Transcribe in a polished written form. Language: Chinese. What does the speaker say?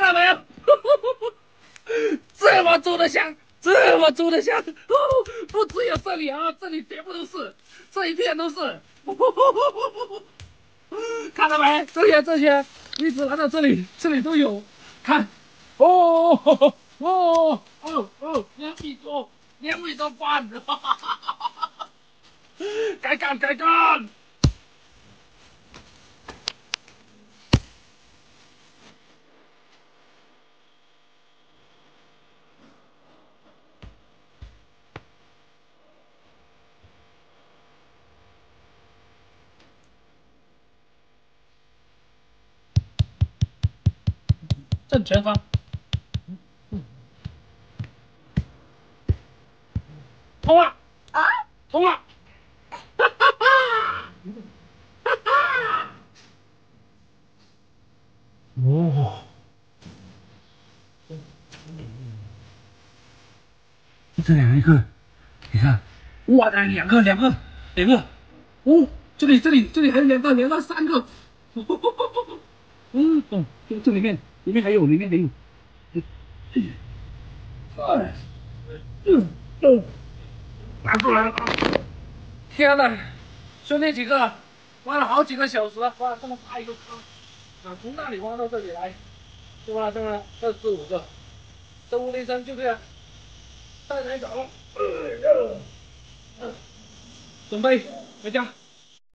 到没有？这么住的香，这么住的香，不只有这里啊，这里全部都是，这一片都是。看到没？这些一直来到这里，这里都有。看，哦，2米多，2米多半，该干该干。正前方，通了啊，通了，哈哈哈，哈哈，哦，这两个，你看，哇，两个，哦，这里还有两个3个，这里面还有，哎，拿出来了！天哪，兄弟几个挖了好几个小时，挖了这么大一个坑，从那里挖到这里来，是吧？这4、5个，这屋内生就这样，带人走，准备回家。